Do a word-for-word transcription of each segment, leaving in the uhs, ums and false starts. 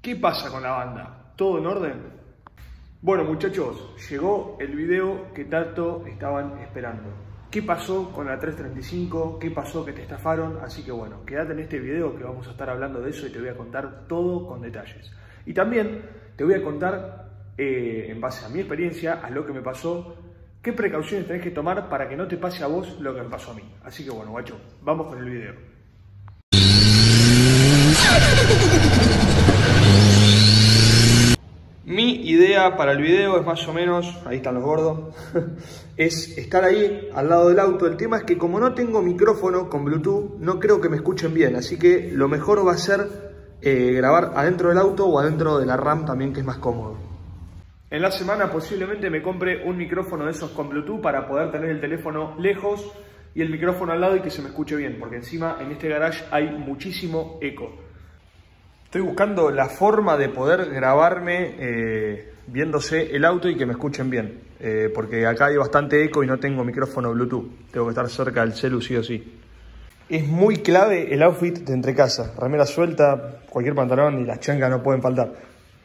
¿Qué pasa con la banda? ¿Todo en orden? Bueno muchachos, llegó el video que tanto estaban esperando. ¿Qué pasó con la trescientos treinta y cinco? ¿Qué pasó que te estafaron? Así que bueno, quédate en este video que vamos a estar hablando de eso y te voy a contar todo con detalles. Y también te voy a contar, eh, en base a mi experiencia, a lo que me pasó, qué precauciones tenés que tomar para que no te pase a vos lo que me pasó a mí. Así que bueno, guacho, vamos con el video. Mi idea para el video es más o menos, ahí están los gordos, es estar ahí al lado del auto. El tema es que como no tengo micrófono con Bluetooth, no creo que me escuchen bien, así que lo mejor va a ser eh, grabar adentro del auto o adentro de la RAM también, que es más cómodo. En la semana posiblemente me compre un micrófono de esos con Bluetooth para poder tener el teléfono lejos y el micrófono al lado y que se me escuche bien, porque encima en este garage hay muchísimo eco. Estoy buscando la forma de poder grabarme eh, viéndose el auto y que me escuchen bien, eh, porque acá hay bastante eco y no tengo micrófono Bluetooth. Tengo que estar cerca del celu sí o sí. Es muy clave el outfit de entrecasa. Remera suelta, cualquier pantalón y las chanclas no pueden faltar.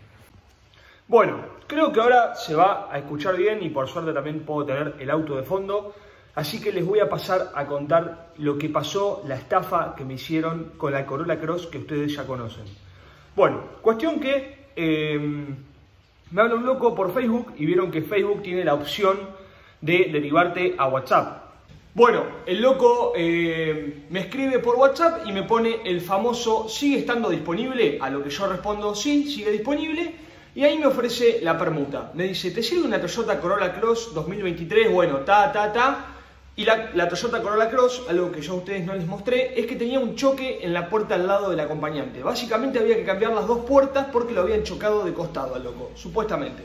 Bueno, creo que ahora se va a escuchar bien y por suerte también puedo tener el auto de fondo. Así que les voy a pasar a contar lo que pasó, la estafa que me hicieron con la Corolla Cross que ustedes ya conocen. Bueno, cuestión que eh, me habla un loco por Facebook y vieron que Facebook tiene la opción de derivarte a WhatsApp. Bueno, el loco eh, me escribe por WhatsApp y me pone el famoso ¿sigue estando disponible? A lo que yo respondo sí, sigue disponible. Y ahí me ofrece la permuta. Me dice, ¿te sirve una Toyota Corolla Cross dos mil veintitrés? Bueno, ta, ta, ta. Y la, la Toyota Corolla Cross, algo que yo a ustedes no les mostré, es que tenía un choque en la puerta al lado del acompañante. Básicamente había que cambiar las dos puertas porque lo habían chocado de costado al loco, supuestamente.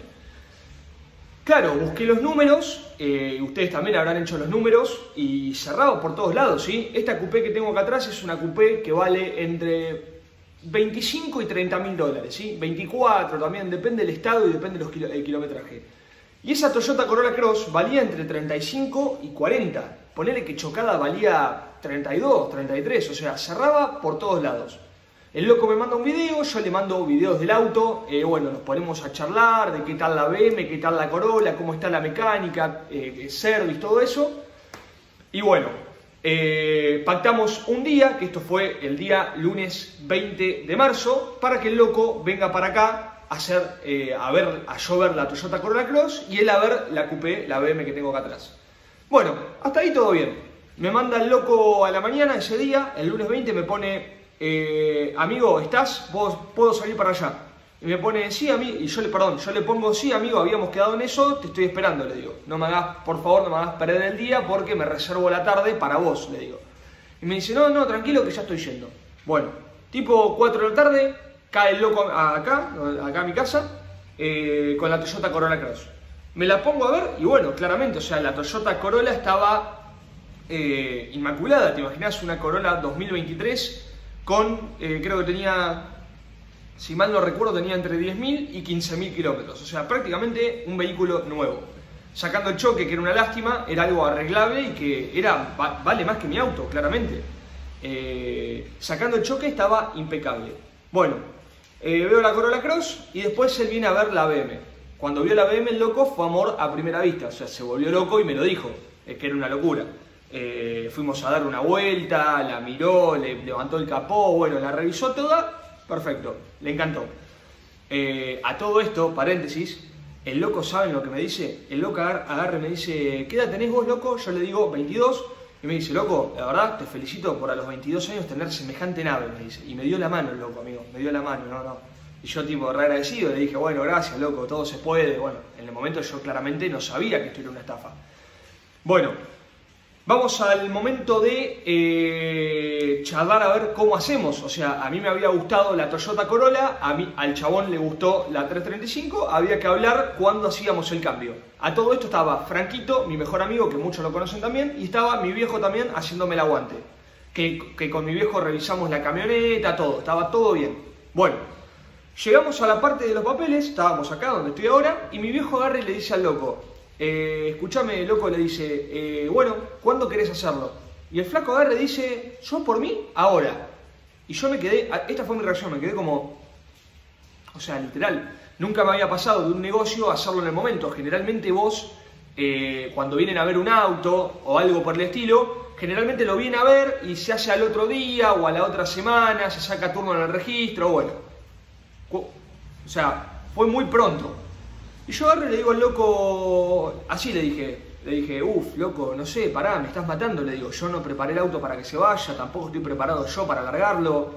Claro, busqué los números, eh, ustedes también habrán hecho los números, y cerrado por todos lados, ¿sí? Esta coupé que tengo acá atrás es una coupé que vale entre veinticinco y treinta mil dólares, ¿sí? veinticuatro también, depende del estado y depende del kilo, kilometraje. Y esa Toyota Corolla Cross valía entre treinta y cinco y cuarenta. Ponele que chocada valía treinta y dos, treinta y tres, o sea, cerraba por todos lados. El loco me manda un video, yo le mando videos del auto, eh, bueno, nos ponemos a charlar de qué tal la B M, qué tal la Corolla, cómo está la mecánica, eh, service, todo eso. Y bueno, eh, pactamos un día, que esto fue el día lunes veinte de marzo, para que el loco venga para acá a, hacer, eh, a, ver, a yo ver la Toyota Corolla Cross y él a ver la coupé, la B M que tengo acá atrás. Bueno, hasta ahí todo bien. Me manda el loco a la mañana ese día, el lunes veinte, me pone, eh, amigo, ¿estás? ¿Vos, ¿Puedo salir para allá? Y me pone, sí, amigo, y yo le, perdón, yo le pongo, sí, amigo, habíamos quedado en eso, te estoy esperando, le digo. No me hagas, por favor, no me hagas perder el día porque me reservo la tarde para vos, le digo. Y me dice, no, no, tranquilo que ya estoy yendo. Bueno, tipo cuatro de la tarde, cae el loco acá, acá a mi casa, eh, con la Toyota Corolla Cross. Me la pongo a ver y bueno, claramente, o sea, la Toyota Corolla estaba eh, inmaculada. ¿Te imaginas una Corolla dos mil veintitrés con, eh, creo que tenía, si mal no recuerdo, tenía entre diez mil y quince mil kilómetros? O sea, prácticamente un vehículo nuevo. Sacando el choque, que era una lástima, era algo arreglable y que era, vale más que mi auto, claramente. Eh, sacando el choque estaba impecable. Bueno, eh, veo la Corolla Cross y después él viene a ver la B M. Cuando vio la B M, el loco fue amor a primera vista. O sea, se volvió loco y me lo dijo, es que era una locura. Eh, fuimos a dar una vuelta, la miró, le levantó el capó, bueno, la revisó toda, perfecto, le encantó. Eh, a todo esto, paréntesis, el loco, ¿saben lo que me dice? El loco agarra y me dice, ¿qué edad tenés vos, loco? Yo le digo, veintidós. Y me dice, loco, la verdad, te felicito por a los veintidós años tener semejante nave, me dice. Y me dio la mano el loco, amigo, me dio la mano, no, no. Y yo, tipo, re agradecido, le dije, bueno, gracias, loco, todo se puede. Bueno, en el momento yo claramente no sabía que esto era una estafa. Bueno, vamos al momento de eh, charlar a ver cómo hacemos. O sea, a mí me había gustado la Toyota Corolla, a mí, al chabón le gustó la trescientos treinta y cinco, había que hablar cuándo hacíamos el cambio. A todo esto estaba Franquito, mi mejor amigo, que muchos lo conocen también, y estaba mi viejo también haciéndome el aguante. Que, que con mi viejo revisamos la camioneta, todo, estaba todo bien. Bueno, llegamos a la parte de los papeles, estábamos acá donde estoy ahora, y mi viejo agarra y le dice al loco, eh, escúchame, loco, le dice, eh, bueno, ¿cuándo querés hacerlo? Y el flaco agarra y dice, yo por mí, ahora. Y yo me quedé, esta fue mi reacción, me quedé como, O sea, literal, nunca me había pasado de un negocio a hacerlo en el momento. Generalmente vos, eh, cuando vienen a ver un auto o algo por el estilo, generalmente lo vienen a ver y se hace al otro día o a la otra semana, se saca turno en el registro, bueno. O sea, fue muy pronto. Y yo agarro y le digo al loco, así le dije, le dije, uff, loco, no sé, pará, me estás matando. Le digo, yo no preparé el auto para que se vaya, tampoco estoy preparado yo para largarlo.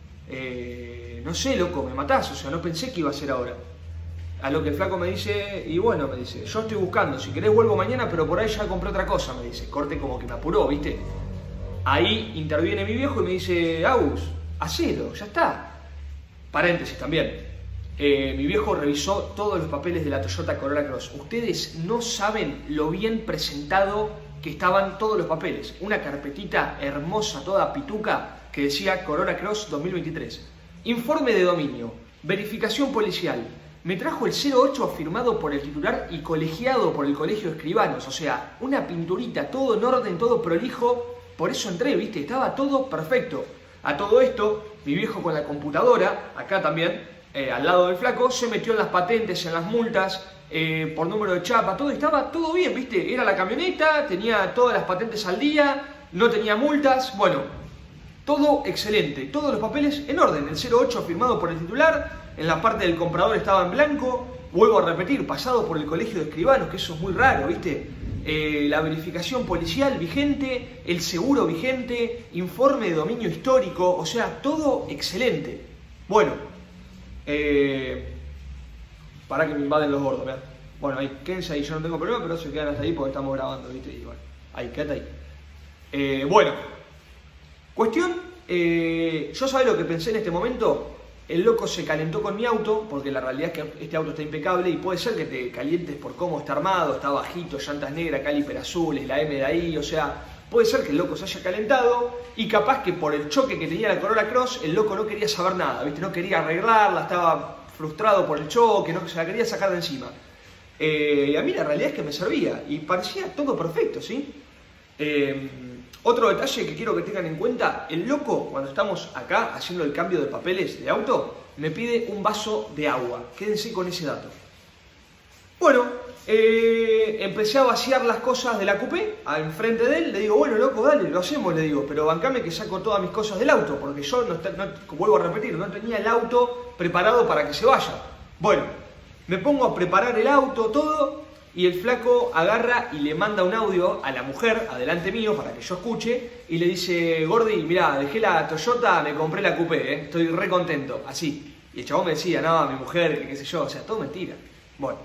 Eh, no sé, loco, me matás, o sea, no pensé que iba a ser ahora. A lo que el flaco me dice, y bueno, me dice, yo estoy buscando, si querés vuelvo mañana, pero por ahí ya compré otra cosa, me dice. Corte como que me apuró, ¿viste? Ahí interviene mi viejo y me dice, Agus, hacelo, ya está. Paréntesis también. Eh, mi viejo revisó todos los papeles de la Toyota Corolla Cross. Ustedes no saben lo bien presentado que estaban todos los papeles. Una carpetita hermosa, toda pituca, que decía Corolla Cross dos mil veintitrés. Informe de dominio, verificación policial. Me trajo el cero ocho firmado por el titular y colegiado por el colegio de escribanos. O sea, una pinturita, todo en orden, todo prolijo. Por eso entré, ¿viste? Estaba todo perfecto. A todo esto, mi viejo con la computadora, acá también, eh, al lado del flaco, se metió en las patentes, en las multas, eh, por número de chapa, todo estaba todo bien, ¿viste? Era la camioneta, tenía todas las patentes al día, no tenía multas, bueno, todo excelente, todos los papeles en orden, el cero ocho firmado por el titular, en la parte del comprador estaba en blanco, vuelvo a repetir, pasado por el colegio de escribanos, que eso es muy raro, ¿viste? Eh, la verificación policial vigente, el seguro vigente, informe de dominio histórico, o sea, todo excelente. Bueno, eh, para que me invaden los gordos, ¿verdad? Bueno, ahí, quédense ahí, yo no tengo problema, pero se quedan hasta ahí porque estamos grabando, ¿viste? Y bueno, ahí, quédate ahí. Eh, bueno, cuestión, eh, yo sabés lo que pensé en este momento. El loco se calentó con mi auto, porque la realidad es que este auto está impecable y puede ser que te calientes por cómo está armado, está bajito, llantas negras, caliper azules, la M de ahí, o sea, puede ser que el loco se haya calentado y capaz que por el choque que tenía la Corolla Cross, el loco no quería saber nada, ¿viste? No quería arreglarla, estaba frustrado por el choque, no se la quería sacar de encima. Eh, y a mí la realidad es que me servía y parecía todo perfecto, ¿sí? Eh, Otro detalle que quiero que tengan en cuenta, el loco, cuando estamos acá haciendo el cambio de papeles de auto, me pide un vaso de agua. Quédense con ese dato. Bueno, eh, empecé a vaciar las cosas de la coupé enfrente de él. Le digo, bueno, loco, dale, lo hacemos, le digo, pero bancame que saco todas mis cosas del auto, porque yo, no, no, vuelvo a repetir, no tenía el auto preparado para que se vaya. Bueno, me pongo a preparar el auto, todo. Y el flaco agarra y le manda un audio a la mujer, adelante mío, para que yo escuche, y le dice, Gordi, mirá, dejé la Toyota, me compré la coupé, ¿eh? Estoy re contento, así. Y el chabón me decía, no, mi mujer, que qué sé yo, o sea, todo mentira. Bueno.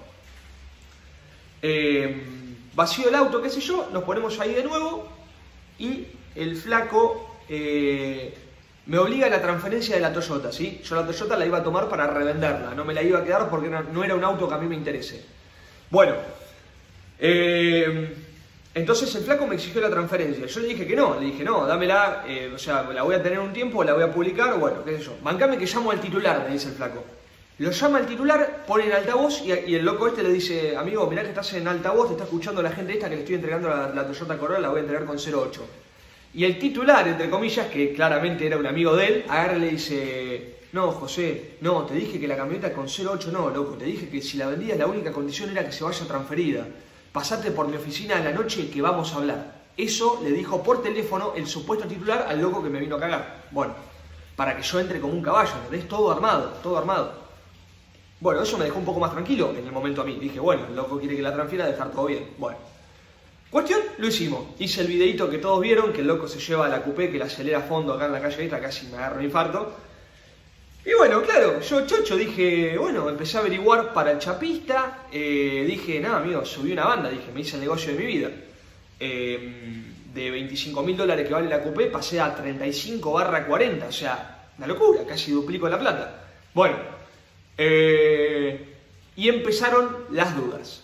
Eh, vacío el auto, qué sé yo, nos ponemos ahí de nuevo, y el flaco eh, me obliga a la transferencia de la Toyota, ¿sí? Yo la Toyota la iba a tomar para revenderla, no me la iba a quedar porque no era un auto que a mí me interese. Bueno, eh, entonces el flaco me exigió la transferencia. Yo le dije que no, le dije no, dámela, eh, o sea, la voy a tener un tiempo, la voy a publicar, bueno, qué sé yo. Bancame que llamo al titular, me dice el flaco. Lo llama al titular, pone en altavoz y, y el loco este le dice, amigo, mirá que estás en altavoz, te está escuchando la gente esta que le estoy entregando la, la Toyota Corolla, la voy a entregar con cero ocho. Y el titular, entre comillas, que claramente era un amigo de él, agarra y le dice, no, José, no, te dije que la camioneta con cero ocho no, loco, te dije que si la vendías la única condición era que se vaya transferida. Pasate por mi oficina a la noche que vamos a hablar. Eso le dijo por teléfono el supuesto titular al loco que me vino a cagar. Bueno, para que yo entre como un caballo, ¿entendés? Todo armado, todo armado. Bueno, eso me dejó un poco más tranquilo en el momento a mí. Dije, bueno, el loco quiere que la transfiera, dejar todo bien. Bueno, cuestión, lo hicimos. Hice el videito que todos vieron, que el loco se lleva a la coupé, que la acelera a fondo acá en la calle esta, casi me agarra un infarto. Y bueno, claro, yo chocho dije, bueno, empecé a averiguar para el chapista, eh, dije, nada, amigo, subí una banda, dije, me hice el negocio de mi vida. Eh, de veinticinco mil dólares que vale la coupé, pasé a treinta y cinco barra cuarenta, o sea, una locura, casi duplico la plata. Bueno, eh, y empezaron las dudas.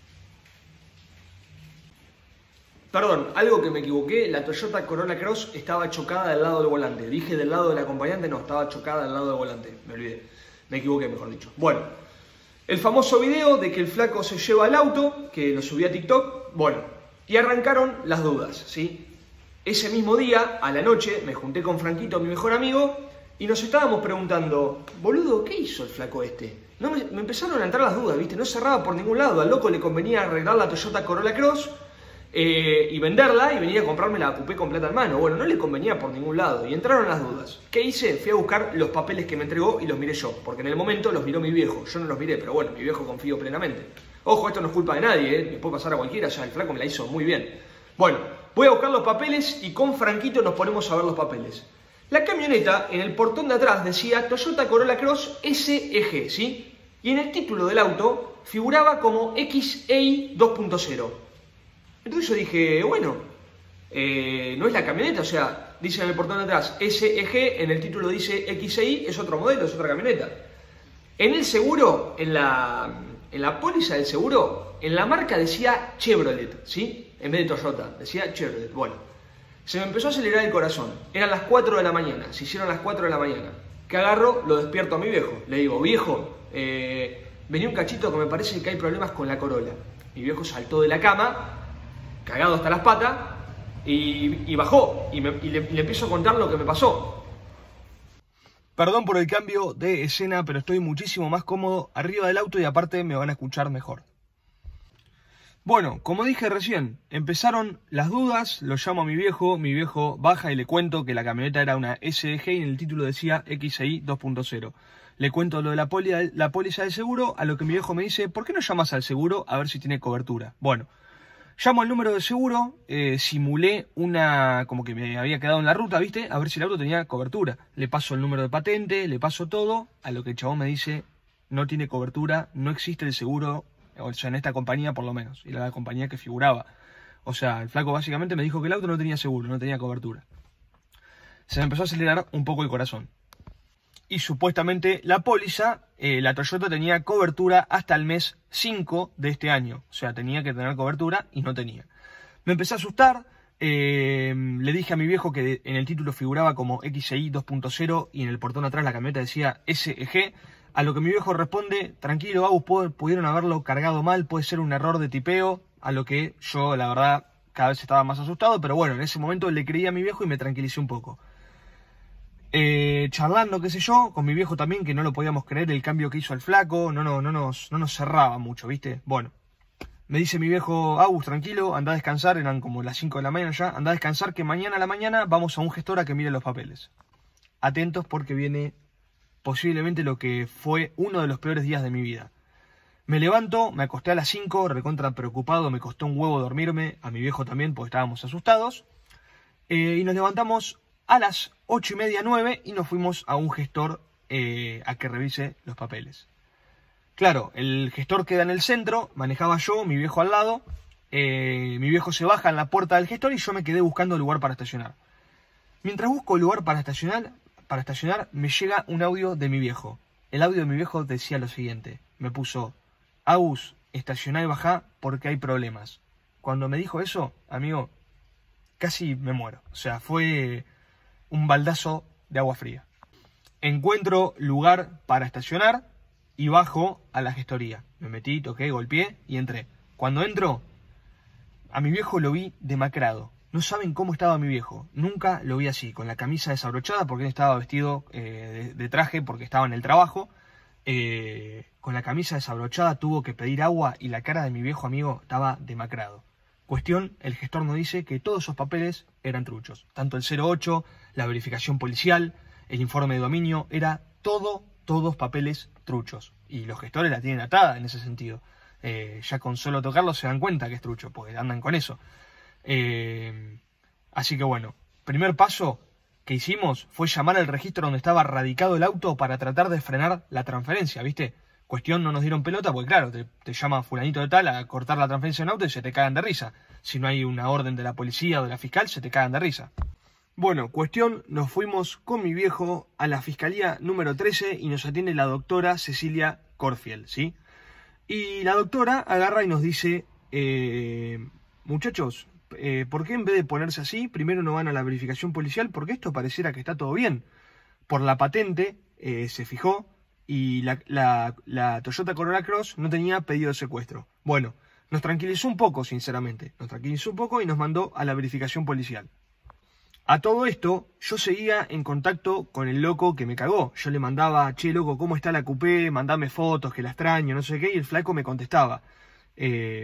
Perdón, algo que me equivoqué, la Toyota Corolla Cross estaba chocada del lado del volante. Dije del lado del acompañante, no, estaba chocada del lado del volante. Me olvidé, me equivoqué, mejor dicho. Bueno, el famoso video de que el flaco se lleva el auto, que lo subí a TikTok, bueno, y arrancaron las dudas, ¿sí? Ese mismo día, a la noche, me junté con Franquito, mi mejor amigo, Y nos estábamos preguntando, boludo, ¿qué hizo el flaco este? No me, me empezaron a entrar las dudas, ¿viste? No cerraba por ningún lado. Al loco le convenía arreglar la Toyota Corolla Cross eh, y venderla y venir a comprarme la coupé con plata en mano. Bueno, no le convenía por ningún lado y entraron las dudas. ¿Qué hice? Fui a buscar los papeles que me entregó y los miré yo, porque en el momento los miró mi viejo. Yo no los miré, pero bueno, mi viejo confío plenamente. Ojo, esto no es culpa de nadie, ¿eh? Le puede pasar a cualquiera, ya el flaco me la hizo muy bien. Bueno, voy a buscar los papeles y con Franquito nos ponemos a ver los papeles. La camioneta, en el portón de atrás, decía Toyota Corolla Cross S E G, ¿sí? Y en el título del auto figuraba como X E I dos punto cero. Entonces yo dije, bueno, eh, no es la camioneta, o sea, dice en el portón de atrás S E G, en el título dice X E I, es otro modelo, es otra camioneta. En el seguro, en la, en la póliza del seguro, en la marca decía Chevrolet, ¿sí? En vez de Toyota, decía Chevrolet. Bueno. Se me empezó a acelerar el corazón. Eran las cuatro de la mañana. Se hicieron las cuatro de la mañana. ¿Qué agarro? Lo despierto a mi viejo. Le digo, viejo, eh, vení un cachito que me parece que hay problemas con la Corolla. Mi viejo saltó de la cama, cagado hasta las patas, y, y bajó. Y, me, y, le, y le empiezo a contar lo que me pasó. Perdón por el cambio de escena, pero estoy muchísimo más cómodo arriba del auto y aparte me van a escuchar mejor. Bueno, como dije recién, empezaron las dudas, lo llamo a mi viejo, mi viejo baja y le cuento que la camioneta era una S E G y en el título decía X E I dos punto cero. Le cuento lo de la, poli, la póliza de seguro, a lo que mi viejo me dice, ¿por qué no llamas al seguro a ver si tiene cobertura? Bueno, llamo al número de seguro, eh, simulé una, como que me había quedado en la ruta, ¿viste? A ver si el auto tenía cobertura. Le paso el número de patente, le paso todo, a lo que el chabón me dice, no tiene cobertura, no existe el seguro. O sea, en esta compañía por lo menos, era la compañía que figuraba. O sea, el flaco básicamente me dijo que el auto no tenía seguro, no tenía cobertura. Se me empezó a acelerar un poco el corazón. Y supuestamente la póliza, eh, la Toyota tenía cobertura hasta el mes cinco de este año. O sea, tenía que tener cobertura y no tenía. Me empecé a asustar, eh, le dije a mi viejo que en el título figuraba como X E I dos punto cero y en el portón atrás la camioneta decía S E G. A lo que mi viejo responde, tranquilo, Agus, pudieron haberlo cargado mal, puede ser un error de tipeo. A lo que yo, la verdad, cada vez estaba más asustado, pero bueno, en ese momento le creí a mi viejo y me tranquilicé un poco. Eh, charlando, qué sé yo, con mi viejo también, que no lo podíamos creer el cambio que hizo el flaco, no, no, no, nos, no nos cerraba mucho, ¿viste? Bueno, me dice mi viejo, Agus, tranquilo, anda a descansar, eran como las cinco de la mañana ya, anda a descansar que mañana a la mañana vamos a un gestor a que mire los papeles. Atentos porque viene posiblemente lo que fue uno de los peores días de mi vida. Me levanto, me acosté a las cinco, recontra preocupado, me costó un huevo dormirme, a mi viejo también porque estábamos asustados, eh, y nos levantamos a las ocho y media, nueve y nos fuimos a un gestor eh, a que revise los papeles. Claro, el gestor queda en el centro, manejaba yo, mi viejo al lado, eh, mi viejo se baja en la puerta del gestor y yo me quedé buscando lugar para estacionar. Mientras busco lugar para estacionar, para estacionar, me llega un audio de mi viejo. El audio de mi viejo decía lo siguiente. Me puso, Agus, estacioná y bajá porque hay problemas. Cuando me dijo eso, amigo, casi me muero. O sea, fue un baldazo de agua fría. Encuentro lugar para estacionar y bajo a la gestoría. Me metí, toqué, golpeé y entré. Cuando entro, a mi viejo lo vi demacrado. No saben cómo estaba mi viejo. Nunca lo vi así, con la camisa desabrochada, porque él estaba vestido eh, de, de traje porque estaba en el trabajo. Eh, con la camisa desabrochada tuvo que pedir agua y la cara de mi viejo amigo estaba demacrado. Cuestión, el gestor nos dice que todos esos papeles eran truchos. Tanto el cero ocho, la verificación policial, el informe de dominio, era todo, todos papeles truchos. Y los gestores la tienen atada en ese sentido. Eh, ya con solo tocarlo se dan cuenta que es trucho, porque andan con eso. Eh, así que bueno, primer paso que hicimos fue llamar al registro donde estaba radicado el auto para tratar de frenar la transferencia, ¿viste? Cuestión, no nos dieron pelota porque claro, te, te llama fulanito de tal a cortar la transferencia en auto y se te cagan de risa. Si no hay una orden de la policía o de la fiscal, se te cagan de risa. Bueno, cuestión, nos fuimos con mi viejo a la fiscalía número trece y nos atiende la doctora Cecilia Corfield, ¿sí? Y la doctora agarra y nos dice, eh, muchachos, Eh, ¿por qué en vez de ponerse así, primero no van a la verificación policial? Porque esto pareciera que está todo bien. Por la patente eh, se fijó y la, la, la Toyota Corolla Cross no tenía pedido de secuestro. Bueno, nos tranquilizó un poco, sinceramente. Nos tranquilizó un poco y nos mandó a la verificación policial. A todo esto, yo seguía en contacto con el loco que me cagó. Yo le mandaba, che, loco, ¿cómo está la coupé? Mandame fotos, que la extraño, no sé qué. Y el flaco me contestaba. Eh,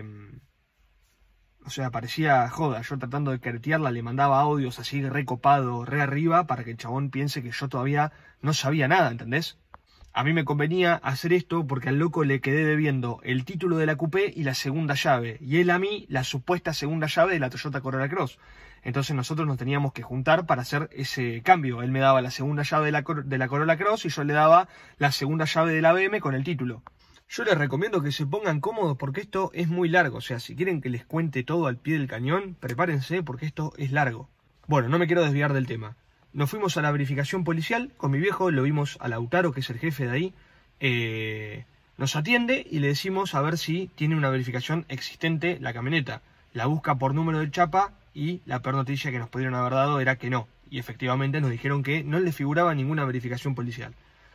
o sea, parecía joda. Yo tratando de caretearla, le mandaba audios así recopado, re arriba, para que el chabón piense que yo todavía no sabía nada, ¿entendés? A mí me convenía hacer esto porque al loco le quedé debiendo el título de la coupé y la segunda llave. Y él a mí la supuesta segunda llave de la Toyota Corolla Cross. Entonces nosotros nos teníamos que juntar para hacer ese cambio. Él me daba la segunda llave de la, de la Corolla Cross y yo le daba la segunda llave de la B M con el título. Yo les recomiendo que se pongan cómodos porque esto es muy largo. O sea, si quieren que les cuente todo al pie del cañón, prepárense porque esto es largo. Bueno, no me quiero desviar del tema. Nos fuimos a la verificación policial con mi viejo, lo vimos a Lautaro, que es el jefe de ahí. Eh, nos atiende y le decimos a ver si tiene una verificación existente la camioneta. La busca por número de chapa y la peor noticia que nos pudieron haber dado era que no. Y efectivamente nos dijeron que no le figuraba ninguna verificación policial.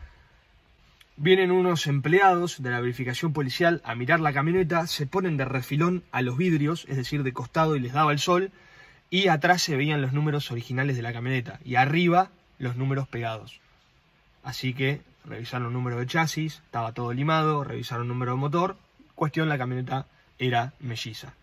Vienen unos empleados de la verificación policial a mirar la camioneta, se ponen de refilón a los vidrios, es decir, de costado y les daba el sol. Y atrás se veían los números originales de la camioneta. Y arriba los números pegados. Así que revisaron el número de chasis. Estaba todo limado. Revisaron el número de motor. Cuestión, la camioneta era melliza.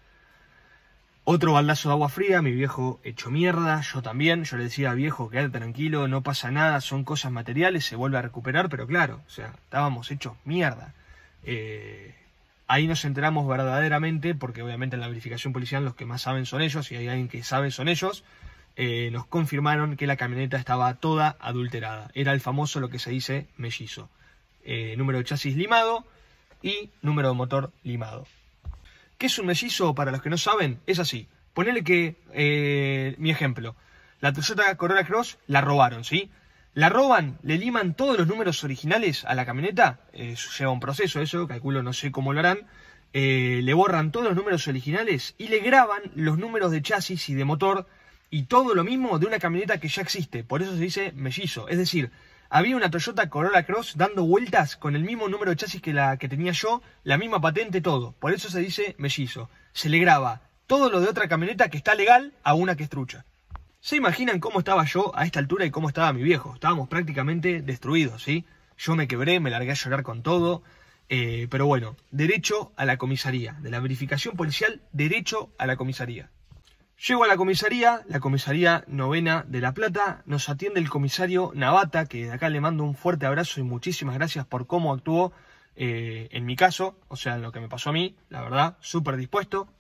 Otro baldazo de agua fría. Mi viejo hecho mierda. Yo también. Yo le decía, viejo, quédate tranquilo. No pasa nada. Son cosas materiales. Se vuelve a recuperar. Pero claro, o sea, estábamos hechos mierda. Eh... Ahí nos enteramos verdaderamente, porque obviamente en la verificación policial los que más saben son ellos, y hay alguien que sabe son ellos, eh, nos confirmaron que la camioneta estaba toda adulterada. Era el famoso, lo que se dice, mellizo. Eh, número de chasis limado y número de motor limado. ¿Qué es un mellizo? Para los que no saben, es así. Ponele que, eh, mi ejemplo, la Toyota Corolla Cross la robaron, ¿sí? La roban, le liman todos los números originales a la camioneta, eh, lleva un proceso eso, calculo, no sé cómo lo harán, eh, le borran todos los números originales y le graban los números de chasis y de motor y todo lo mismo de una camioneta que ya existe, por eso se dice mellizo. Es decir, había una Toyota Corolla Cross dando vueltas con el mismo número de chasis que la que tenía yo, la misma patente, todo, por eso se dice mellizo. Se le graba todo lo de otra camioneta que está legal a una que es trucha. ¿Se imaginan cómo estaba yo a esta altura y cómo estaba mi viejo? Estábamos prácticamente destruidos, ¿sí? Yo me quebré, me largué a llorar con todo. Eh, pero bueno, derecho a la comisaría. De la verificación policial, derecho a la comisaría. Llego a la comisaría, la comisaría novena de La Plata. Nos atiende el comisario Navata, que de acá le mando un fuerte abrazo y muchísimas gracias por cómo actuó eh, en mi caso. O sea, en lo que me pasó a mí, la verdad, súper dispuesto.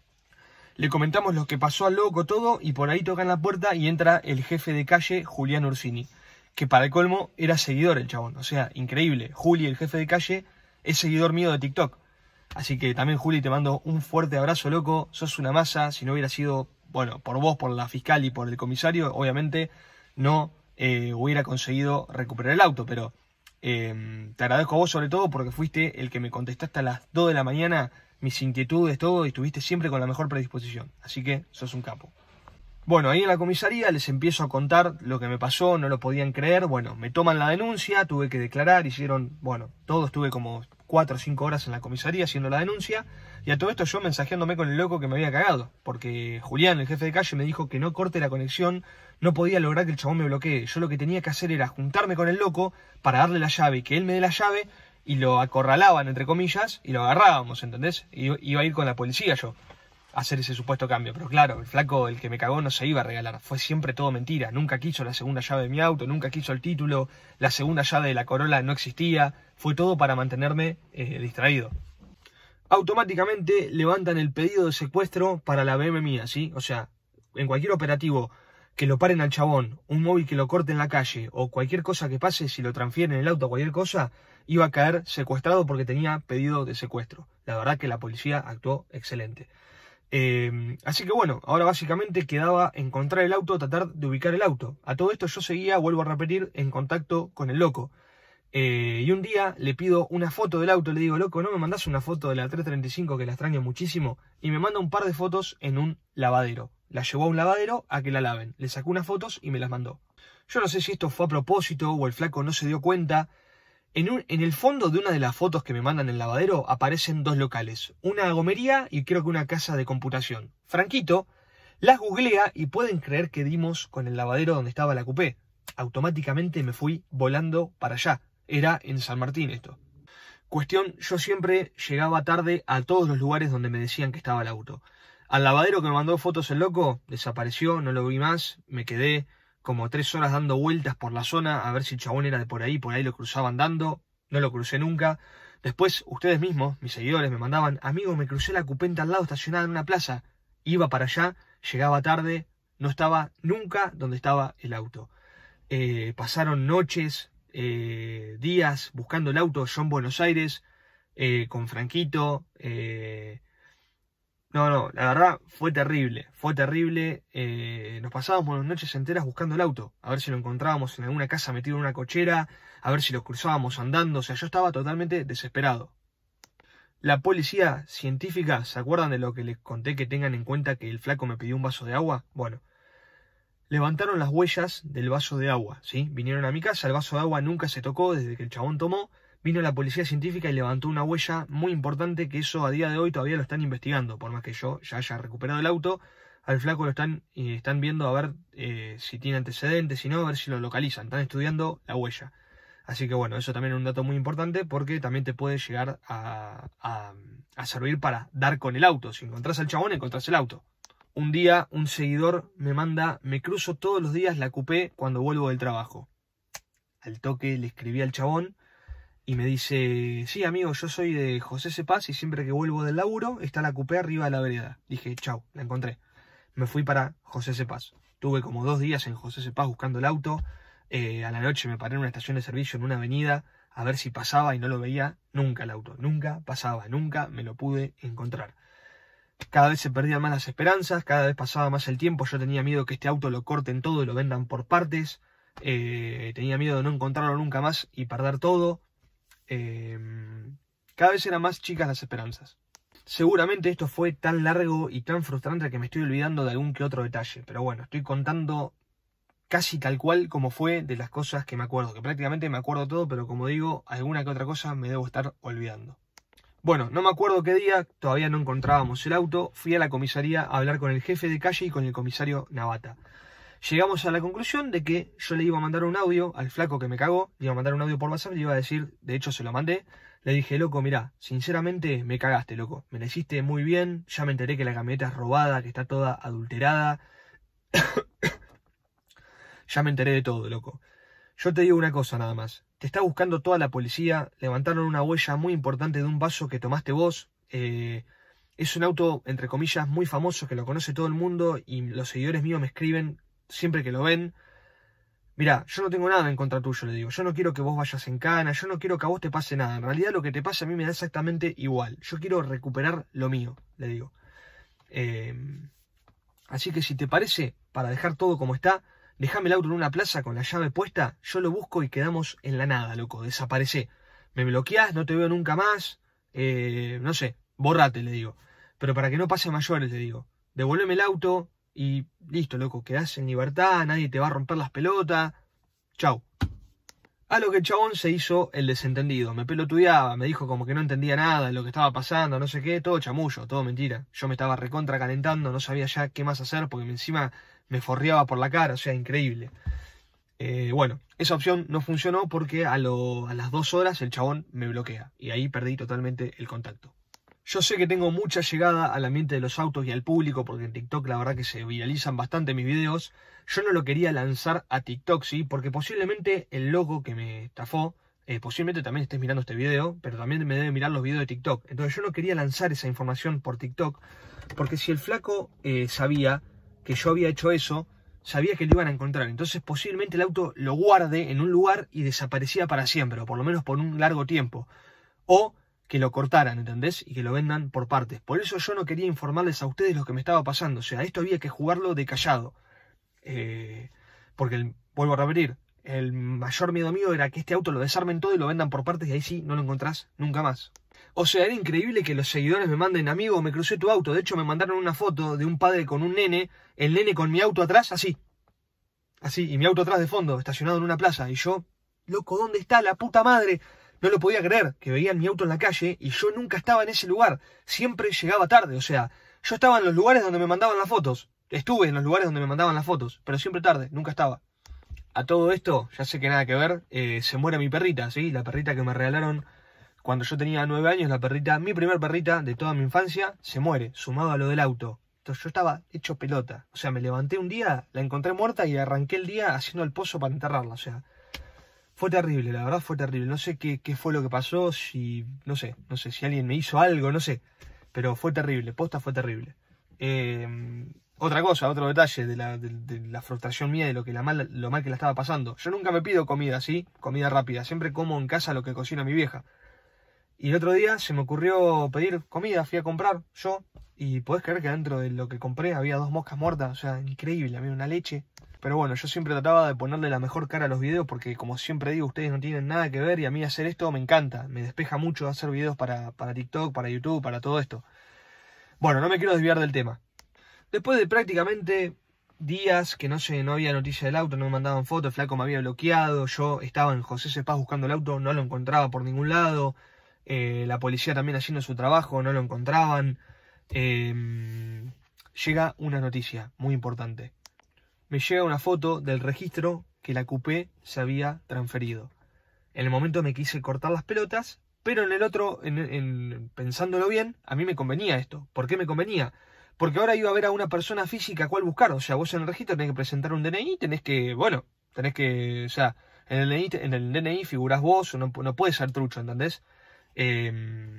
Le comentamos lo que pasó al loco, todo, y por ahí tocan la puerta y entra el jefe de calle, Julián Ursini, que para el colmo era seguidor el chabón. O sea, increíble. Juli, el jefe de calle, es seguidor mío de TikTok. Así que también, Juli, te mando un fuerte abrazo, loco. Sos una masa. Si no hubiera sido, bueno, por vos, por la fiscal y por el comisario, obviamente no eh, hubiera conseguido recuperar el auto. Pero eh, te agradezco a vos sobre todo porque fuiste el que me contestaste a las dos de la mañana mis inquietudes, todo, y estuviste siempre con la mejor predisposición. Así que sos un capo. Bueno, ahí en la comisaría les empiezo a contar lo que me pasó, no lo podían creer. Bueno, me toman la denuncia, tuve que declarar, hicieron, bueno, todo, estuve como cuatro o cinco horas en la comisaría haciendo la denuncia. Y a todo esto yo mensajeándome con el loco que me había cagado. Porque Julián, el jefe de calle, me dijo que no corte la conexión, no podía lograr que el chabón me bloquee. Yo lo que tenía que hacer era juntarme con el loco para darle la llave y que él me dé la llave. Y lo acorralaban, entre comillas, y lo agarrábamos, ¿entendés? Y iba a ir con la policía yo a hacer ese supuesto cambio. Pero claro, el flaco, el que me cagó, no se iba a regalar. Fue siempre todo mentira. Nunca quiso la segunda llave de mi auto, nunca quiso el título. La segunda llave de la Corolla no existía. Fue todo para mantenerme eh, distraído. Automáticamente levantan el pedido de secuestro para la B M mía, ¿sí? O sea, en cualquier operativo que lo paren al chabón, un móvil que lo corte en la calle o cualquier cosa que pase, si lo transfieren el auto o cualquier cosa, iba a caer secuestrado porque tenía pedido de secuestro. La verdad que la policía actuó excelente. Eh, así que bueno, ahora básicamente quedaba encontrar el auto, tratar de ubicar el auto. A todo esto yo seguía, vuelvo a repetir, en contacto con el loco. Eh, y un día le pido una foto del auto, le digo, loco, ¿no me mandás una foto de la tres treinta y cinco que la extraño muchísimo? Y me manda un par de fotos en un lavadero. La llevó a un lavadero a que la laven. Le sacó unas fotos y me las mandó. Yo no sé si esto fue a propósito o el flaco no se dio cuenta. En, un, en el fondo de una de las fotos que me mandan en el lavadero aparecen dos locales. Una gomería y creo que una casa de computación. Franquito, Las googlea y pueden creer que dimos con el lavadero donde estaba la coupé. Automáticamente me fui volando para allá. Era en San Martín esto. Cuestión, yo siempre llegaba tarde a todos los lugares donde me decían que estaba el auto. Al lavadero que me mandó fotos el loco, desapareció, no lo vi más, me quedé como tres horas dando vueltas por la zona a ver si el chabón era de por ahí, por ahí lo cruzaba andando, no lo crucé nunca. Después, ustedes mismos, mis seguidores, me mandaban, amigo, me crucé la coupé al lado estacionada en una plaza. Iba para allá, llegaba tarde, no estaba nunca donde estaba el auto. Eh, pasaron noches, eh, días buscando el auto, yo en Buenos Aires, eh, con Franquito. Eh... No, no, la verdad fue terrible, fue terrible. Eh, nos pasábamos las noches enteras buscando el auto, a ver si lo encontrábamos en alguna casa metido en una cochera, a ver si lo cruzábamos andando, o sea, yo estaba totalmente desesperado. La policía científica, ¿se acuerdan de lo que les conté que tengan en cuenta que el flaco me pidió un vaso de agua? Bueno, levantaron las huellas del vaso de agua, ¿sí? Vinieron a mi casa, el vaso de agua nunca se tocó desde que el chabón tomó. Vino la policía científica y levantó una huella muy importante que eso a día de hoy todavía lo están investigando. Por más que yo ya haya recuperado el auto, al flaco lo están, eh, están viendo a ver eh, si tiene antecedentes, si no, a ver si lo localizan. Están estudiando la huella. Así que bueno, eso también es un dato muy importante porque también te puede llegar a, a, a servir para dar con el auto. Si encontrás al chabón, encontrás el auto. Un día un seguidor me manda, me cruzo todos los días la coupé cuando vuelvo del trabajo. Al toque le escribí al chabón y me dice, sí amigo, yo soy de José Cepaz y siempre que vuelvo del laburo está la coupé arriba de la vereda. Dije, chau, la encontré. Me fui para José Cepaz. Tuve como dos días en José Cepaz buscando el auto. Eh, a la noche me paré en una estación de servicio en una avenida a ver si pasaba y no lo veía nunca el auto. Nunca pasaba, nunca me lo pude encontrar. Cada vez se perdían más las esperanzas, cada vez pasaba más el tiempo. Yo tenía miedo que este auto lo corten todo y lo vendan por partes. Eh, tenía miedo de no encontrarlo nunca más y perder todo. Eh, cada vez eran más chicas las esperanzas. Seguramente esto fue tan largo y tan frustrante que me estoy olvidando de algún que otro detalle. Pero bueno, estoy contando casi tal cual como fue de las cosas que me acuerdo. Que prácticamente me acuerdo todo, pero como digo, alguna que otra cosa me debo estar olvidando. Bueno, no me acuerdo qué día, todavía no encontrábamos el auto. Fui a la comisaría a hablar con el jefe de calle y con el comisario Navata. Llegamos a la conclusión de que yo le iba a mandar un audio al flaco que me cagó, le iba a mandar un audio por WhatsApp, le iba a decir, de hecho se lo mandé, le dije, loco, mirá, sinceramente me cagaste, loco, me la hiciste muy bien, ya me enteré que la camioneta es robada, que está toda adulterada, ya me enteré de todo, loco. Yo te digo una cosa nada más, te está buscando toda la policía, levantaron una huella muy importante de un vaso que tomaste vos, eh... es un auto, entre comillas, muy famoso, que lo conoce todo el mundo y los seguidores míos me escriben siempre que lo ven. Mira, yo no tengo nada en contra tuyo, le digo. Yo no quiero que vos vayas en cana, yo no quiero que a vos te pase nada. En realidad lo que te pasa a mí me da exactamente igual. Yo quiero recuperar lo mío, le digo. Eh, así que si te parece, para dejar todo como está, dejame el auto en una plaza con la llave puesta, yo lo busco y quedamos en la nada, loco. Desaparecé. Me bloqueás, no te veo nunca más. Eh, no sé, borrate, le digo. Pero para que no pase mayores, le digo. Devuélveme el auto y listo, loco. Quedás en libertad, nadie te va a romper las pelotas. Chau. A lo que el chabón se hizo el desentendido. Me pelotudeaba, me dijo como que no entendía nada de lo que estaba pasando, no sé qué. Todo chamullo, todo mentira. Yo me estaba recontra calentando, no sabía ya qué más hacer porque encima me forreaba por la cara, o sea, increíble. Eh, bueno, esa opción no funcionó porque a, lo, a las dos horas el chabón me bloquea. Y ahí perdí totalmente el contacto. Yo sé que tengo mucha llegada al ambiente de los autos y al público, porque en TikTok la verdad que se viralizan bastante mis videos. Yo no lo quería lanzar a TikTok, sí, porque posiblemente el loco que me estafó, eh, posiblemente también estés mirando este video, pero también me debe mirar los videos de TikTok. Entonces yo no quería lanzar esa información por TikTok, porque si el flaco eh, sabía que yo había hecho eso, sabía que lo iban a encontrar. Entonces posiblemente el auto lo guarde en un lugar y desaparecía para siempre, o por lo menos por un largo tiempo. O que lo cortaran, ¿entendés? Y que lo vendan por partes. Por eso yo no quería informarles a ustedes lo que me estaba pasando. O sea, esto había que jugarlo de callado. Eh, porque, el, vuelvo a repetir, el mayor miedo mío era que este auto lo desarmen todo y lo vendan por partes y ahí sí no lo encontrás nunca más. O sea, era increíble que los seguidores me manden, amigo, me crucé tu auto. De hecho, me mandaron una foto de un padre con un nene, el nene con mi auto atrás, así. Así, y mi auto atrás de fondo, estacionado en una plaza. Y yo, loco, ¿dónde está la puta madre? No lo podía creer, que veían mi auto en la calle y yo nunca estaba en ese lugar. Siempre llegaba tarde, o sea, yo estaba en los lugares donde me mandaban las fotos. estuve en los lugares donde me mandaban las fotos, pero siempre tarde, nunca estaba. A todo esto, ya sé que nada que ver, eh, se muere mi perrita, ¿sí? La perrita que me regalaron cuando yo tenía nueve años, la perrita, mi primer perrita de toda mi infancia, se muere, sumado a lo del auto. Entonces yo estaba hecho pelota. O sea, me levanté un día, la encontré muerta y arranqué el día haciendo el pozo para enterrarla. O sea, fue terrible, la verdad fue terrible. No sé qué, qué fue lo que pasó, si, no sé, no sé, si alguien me hizo algo, no sé. Pero fue terrible, posta fue terrible. Eh... Otra cosa, otro detalle de la, de, de la frustración mía, de lo, que la mal, lo mal que la estaba pasando. Yo nunca me pido comida, ¿sí? Comida rápida. Siempre como en casa lo que cocina mi vieja. Y el otro día se me ocurrió pedir comida, fui a comprar yo. Y podés creer que dentro de lo que compré había dos moscas muertas. O sea, increíble, había una leche. Pero bueno, yo siempre trataba de ponerle la mejor cara a los videos porque, como siempre digo, ustedes no tienen nada que ver. Y a mí hacer esto me encanta. Me despeja mucho hacer videos para, para TikTok, para YouTube, para todo esto. Bueno, no me quiero desviar del tema. Después de prácticamente días que no sé, no había noticia del auto, no me mandaban fotos, el flaco me había bloqueado, yo estaba en José Cepaz buscando el auto, no lo encontraba por ningún lado, eh, la policía también haciendo su trabajo, no lo encontraban. Eh, llega una noticia muy importante. Me llega una foto del registro que la Coupé se había transferido. En el momento me quise cortar las pelotas, pero en el otro, en, en, pensándolo bien, a mí me convenía esto. ¿Por qué me convenía? Porque ahora iba a ver a una persona física a cual buscar. O sea, vos en el registro tenés que presentar un D N I, tenés que, bueno, tenés que, o sea, en el D N I, en el D N I figurás vos, no, no puede ser trucho, ¿entendés? Eh,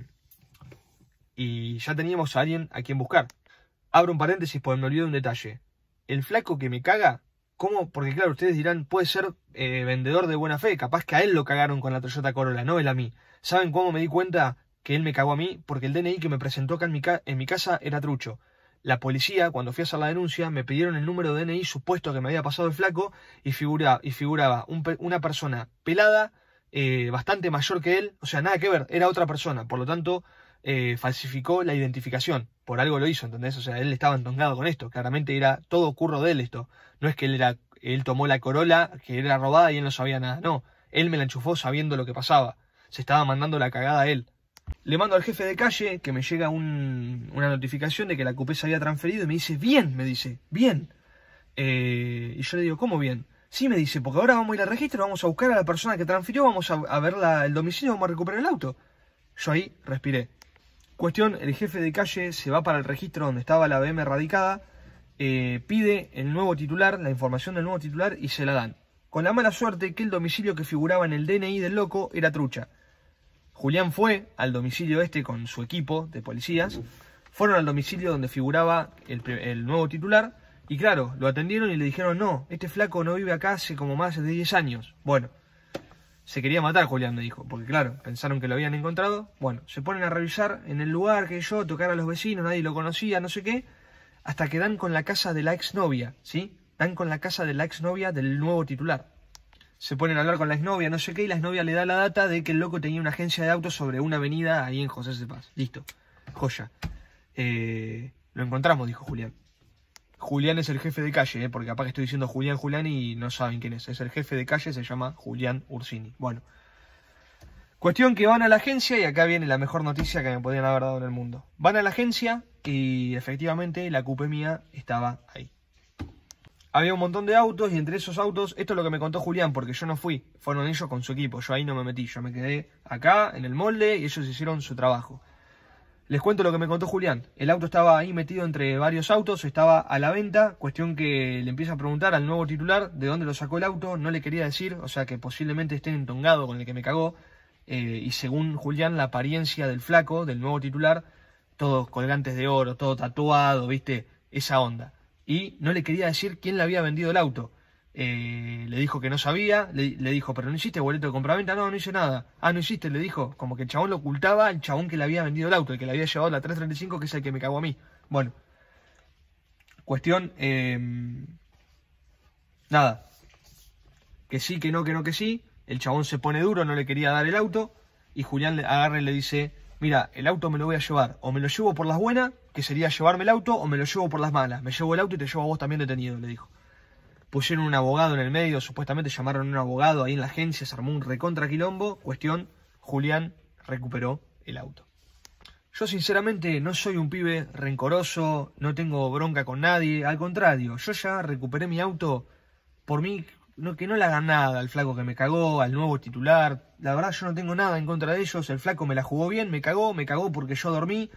y ya teníamos a alguien a quien buscar. Abro un paréntesis porque me olvidé de un detalle. El flaco que me caga, ¿cómo? Porque claro, ustedes dirán, puede ser eh, vendedor de buena fe, capaz que a él lo cagaron con la Toyota Corolla, no él a mí. ¿Saben cómo me di cuenta que él me cagó a mí? Porque el D N I que me presentó acá en mi, ca en mi casa era trucho. La policía, cuando fui a hacer la denuncia, me pidieron el número de D N I supuesto que me había pasado el flaco y, figura, y figuraba un, una persona pelada, eh, bastante mayor que él, o sea, nada que ver, era otra persona, por lo tanto, eh, falsificó la identificación, por algo lo hizo, ¿entendés? O sea, él estaba entongado con esto, claramente era todo curro de él esto, no es que él, era, él tomó la Corolla, que era robada y él no sabía nada, no, él me la enchufó sabiendo lo que pasaba, se estaba mandando la cagada a él. Le mando al jefe de calle que me llega un, una notificación de que la Coupé se había transferido y me dice, bien, me dice, bien. Eh, y yo le digo, ¿cómo bien? Sí, me dice, porque ahora vamos a ir al registro, vamos a buscar a la persona que transfirió, vamos a, a ver la, el domicilio, vamos a recuperar el auto. Yo ahí respiré. Cuestión, el jefe de calle se va para el registro donde estaba la B M radicada, eh, pide el nuevo titular, la información del nuevo titular y se la dan. Con la mala suerte que el domicilio que figuraba en el D N I del loco era trucha. Julián fue al domicilio este con su equipo de policías, fueron al domicilio donde figuraba el, el nuevo titular y claro, lo atendieron y le dijeron no, este flaco no vive acá hace como más de diez años. Bueno, se quería matar Julián, me dijo, porque claro, pensaron que lo habían encontrado. Bueno, se ponen a revisar en el lugar que yo, tocar a los vecinos, nadie lo conocía, no sé qué, hasta que dan con la casa de la exnovia, ¿sí? Dan con la casa de la exnovia del nuevo titular. Se ponen a hablar con la exnovia, no sé qué, y la exnovia le da la data de que el loco tenía una agencia de autos sobre una avenida ahí en José Cepaz. Listo. Joya. Eh, lo encontramos, dijo Julián. Julián es el jefe de calle, eh, porque capaz que estoy diciendo Julián, Julián y no saben quién es. Es el jefe de calle, se llama Julián Ursini. Bueno. Cuestión que van a la agencia y acá viene la mejor noticia que me podían haber dado en el mundo. Van a la agencia y efectivamente la Coupé mía estaba ahí. Había un montón de autos y entre esos autos, esto es lo que me contó Julián, porque yo no fui, fueron ellos con su equipo, yo ahí no me metí, yo me quedé acá en el molde y ellos hicieron su trabajo. Les cuento lo que me contó Julián, el auto estaba ahí metido entre varios autos, estaba a la venta, cuestión que le empieza a preguntar al nuevo titular de dónde lo sacó el auto, no le quería decir, o sea que posiblemente esté entongado con el que me cagó, eh, y según Julián la apariencia del flaco, del nuevo titular, todos colgantes de oro, todo tatuado, viste, esa onda. Y no le quería decir quién le había vendido el auto. Eh, le dijo que no sabía, le, le dijo, pero no hiciste boleto de compraventa, no, no hice nada. Ah, no hiciste, le dijo, como que el chabón lo ocultaba, el chabón que le había vendido el auto, el que le había llevado la trescientos treinta y cinco, que es el que me cagó a mí. Bueno, cuestión, eh, nada, que sí, que no, que no, que sí, el chabón se pone duro, no le quería dar el auto, y Julián le agarra y le dice, mira, el auto me lo voy a llevar, o me lo llevo por las buenas, que sería llevarme el auto, o me lo llevo por las malas. Me llevo el auto y te llevo a vos también detenido, le dijo. Pusieron un abogado en el medio, supuestamente llamaron a un abogado ahí en la agencia, se armó un recontra quilombo. Cuestión, Julián recuperó el auto. Yo sinceramente no soy un pibe rencoroso, no tengo bronca con nadie, al contrario, yo ya recuperé mi auto, por mí, no, que no le hagan nada al flaco que me cagó, al nuevo titular, la verdad yo no tengo nada en contra de ellos, el flaco me la jugó bien, me cagó, me cagó porque yo dormí,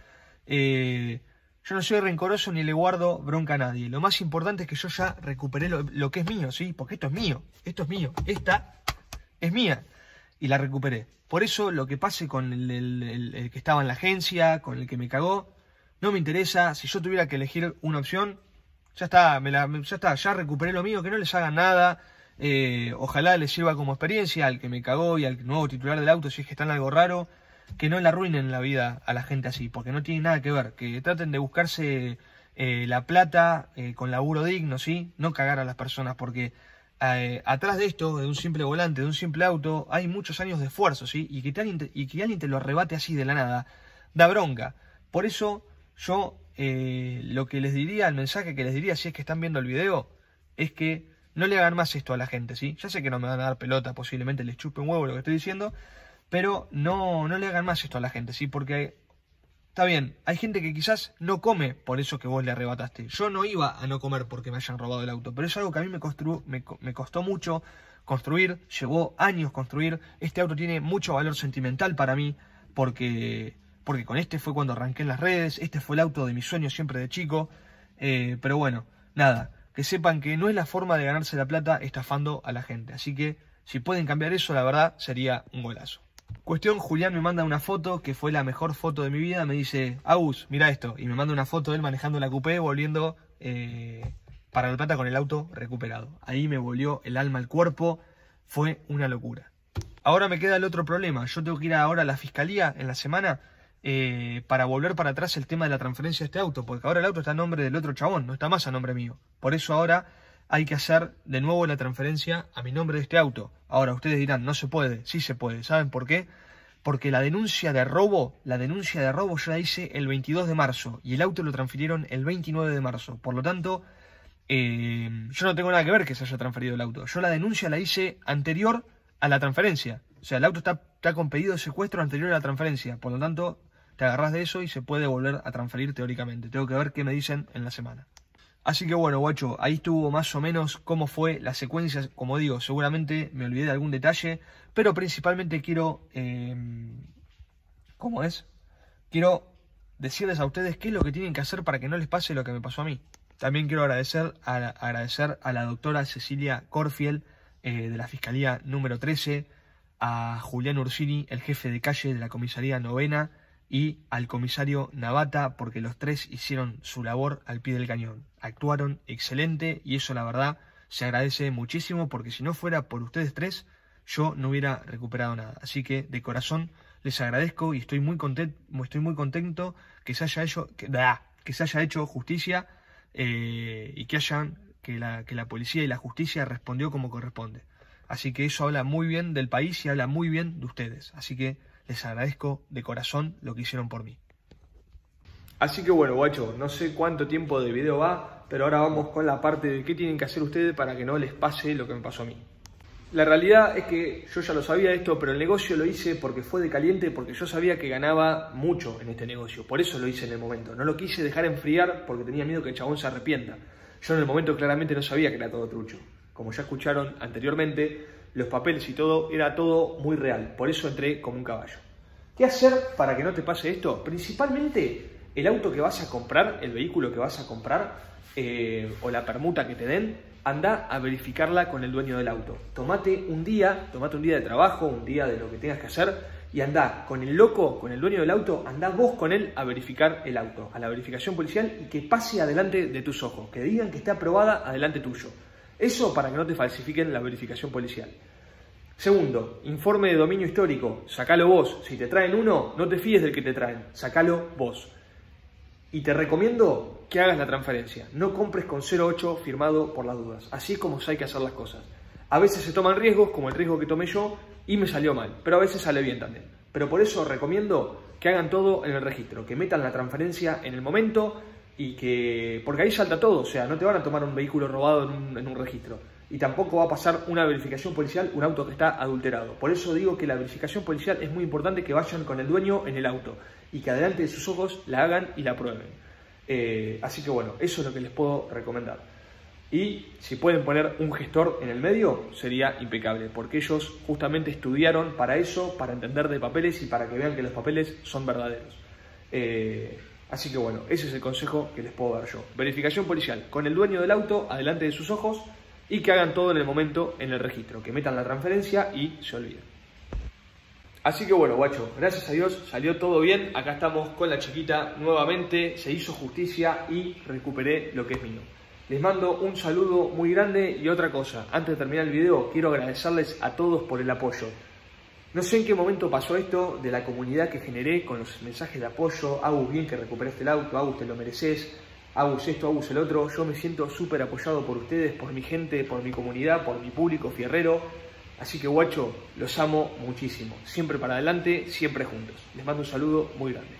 eh, yo no soy rencoroso ni le guardo bronca a nadie, lo más importante es que yo ya recuperé lo, lo que es mío, ¿sí? Porque esto es mío, esto es mío, esta es mía y la recuperé. Por eso lo que pase con el, el, el, el que estaba en la agencia, con el que me cagó, no me interesa. Si yo tuviera que elegir una opción, ya está, me la, ya está, ya recuperé lo mío, que no les hagan nada. Eh, ojalá les sirva como experiencia al que me cagó y al nuevo titular del auto, si es que están algo raro, que no le arruinen la vida a la gente así, porque no tiene nada que ver, que traten de buscarse eh, la plata eh, con laburo digno, ¿sí? No cagar a las personas, porque Eh, atrás de esto, de un simple volante, de un simple auto, hay muchos años de esfuerzo, ¿sí? Y que, alguien te, y que alguien te lo arrebate así de la nada, da bronca. Por eso yo eh, lo que les diría, el mensaje que les diría si es que están viendo el video, es que no le hagan más esto a la gente, ¿sí? Ya sé que no me van a dar pelota, posiblemente les chupe un huevo lo que estoy diciendo, pero no, no le hagan más esto a la gente, ¿sí? Porque está bien, hay gente que quizás no come por eso que vos le arrebataste. Yo no iba a no comer porque me hayan robado el auto, pero es algo que a mí me, constru me, me costó mucho construir, llevó años construir. Este auto tiene mucho valor sentimental para mí, porque, porque con este fue cuando arranqué en las redes, este fue el auto de mis sueños siempre de chico. Eh, pero bueno, nada, que sepan que no es la forma de ganarse la plata estafando a la gente. Así que si pueden cambiar eso, la verdad, sería un golazo. Cuestión, Julián me manda una foto que fue la mejor foto de mi vida. Me dice, Agus, mira esto. Y me manda una foto de él manejando la coupé, volviendo eh, para La Plata con el auto recuperado. Ahí me volvió el alma al cuerpo. Fue una locura. Ahora me queda el otro problema. Yo tengo que ir ahora a la fiscalía en la semana eh, para volver para atrás el tema de la transferencia de este auto. Porque ahora el auto está a nombre del otro chabón, no está más a nombre mío. Por eso ahora hay que hacer de nuevo la transferencia a mi nombre de este auto. Ahora ustedes dirán, no se puede. Sí se puede. ¿Saben por qué? Porque la denuncia de robo, la denuncia de robo yo la hice el veintidós de marzo y el auto lo transfirieron el veintinueve de marzo. Por lo tanto, eh, yo no tengo nada que ver que se haya transferido el auto. Yo la denuncia la hice anterior a la transferencia. O sea, el auto está, está con pedido de secuestro anterior a la transferencia. Por lo tanto, te agarrás de eso y se puede volver a transferir teóricamente. Tengo que ver qué me dicen en la semana. Así que bueno, guacho, ahí estuvo más o menos cómo fue la secuencia. Como digo, seguramente me olvidé de algún detalle, pero principalmente quiero, eh, ¿cómo es? Quiero decirles a ustedes qué es lo que tienen que hacer para que no les pase lo que me pasó a mí. También quiero agradecer a, agradecer a la doctora Cecilia Corfiel, eh, de la Fiscalía número trece, a Julián Ursini, el jefe de calle de la Comisaría Novena, y al comisario Navata, porque los tres hicieron su labor al pie del cañón. Actuaron excelente y eso la verdad se agradece muchísimo, porque si no fuera por ustedes tres, yo no hubiera recuperado nada. Así que de corazón les agradezco y estoy muy contento, estoy muy contento que se haya hecho, que, que se haya hecho justicia eh, y que hayan, que la, que la policía y la justicia respondió como corresponde. Así que eso habla muy bien del país y habla muy bien de ustedes. Así que les agradezco de corazón lo que hicieron por mí. Así que bueno, guacho, no sé cuánto tiempo de video va, pero ahora vamos con la parte de qué tienen que hacer ustedes para que no les pase lo que me pasó a mí. La realidad es que yo ya lo sabía esto, pero el negocio lo hice porque fue de caliente, porque yo sabía que ganaba mucho en este negocio. Por eso lo hice en el momento. No lo quise dejar enfriar porque tenía miedo que el chabón se arrepienta. Yo en el momento claramente no sabía que era todo trucho. Como ya escucharon anteriormente, los papeles y todo, era todo muy real. Por eso entré como un caballo. ¿Qué hacer para que no te pase esto? Principalmente el auto que vas a comprar, el vehículo que vas a comprar, eh, o la permuta que te den, anda a verificarla con el dueño del auto. Tomate un día, tomate un día de trabajo, un día de lo que tengas que hacer, y anda con el loco, con el dueño del auto, anda vos con él a verificar el auto, a la verificación policial, y que pase adelante de tus ojos, que digan que está aprobada adelante tuyo. Eso para que no te falsifiquen la verificación policial. Segundo, informe de dominio histórico, sacalo vos. Si te traen uno, no te fíes del que te traen, sacalo vos. Y te recomiendo que hagas la transferencia. No compres con cero ocho firmado por las dudas. Así es como hay que hacer las cosas. A veces se toman riesgos, como el riesgo que tomé yo, y me salió mal. Pero a veces sale bien también. Pero por eso recomiendo que hagan todo en el registro. Que metan la transferencia en el momento y que... Porque ahí salta todo. O sea, no te van a tomar un vehículo robado en un, en un registro. y tampoco va a pasar una verificación policial un auto que está adulterado. Por eso digo que la verificación policial es muy importante, que vayan con el dueño en el auto y que adelante de sus ojos la hagan y la prueben. Eh, así que bueno, eso es lo que les puedo recomendar. Y si pueden poner un gestor en el medio, sería impecable, porque ellos justamente estudiaron para eso, para entender de papeles y para que vean que los papeles son verdaderos. Eh, así que bueno, ese es el consejo que les puedo dar yo. Verificación policial con el dueño del auto adelante de sus ojos y que hagan todo en el momento en el registro, que metan la transferencia y se olviden. Así que bueno, guacho, gracias a Dios salió todo bien. Acá estamos con la chiquita nuevamente, se hizo justicia y recuperé lo que es mío. Les mando un saludo muy grande y otra cosa, antes de terminar el video quiero agradecerles a todos por el apoyo. No sé en qué momento pasó esto de la comunidad que generé con los mensajes de apoyo. Agus, bien que recuperaste el auto, Agus, te lo mereces, Agus esto, Agus el otro. Yo me siento súper apoyado por ustedes, por mi gente, por mi comunidad, por mi público fierrero. Así que guacho, los amo muchísimo. Siempre para adelante, siempre juntos. Les mando un saludo muy grande.